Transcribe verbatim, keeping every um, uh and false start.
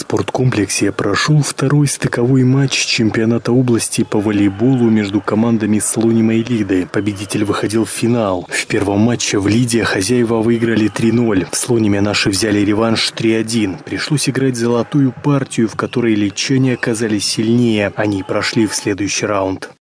спорткомплексе прошел второй стыковой матч чемпионата области по волейболу между командами Слонима и Лиды. Победитель выходил в финал. В первом матче в Лиде хозяева выиграли три ноль. В Слониме наши взяли реванш три один. Пришлось играть золотую партию, в которой лидчане оказались сильнее. Они прошли в следующий раунд.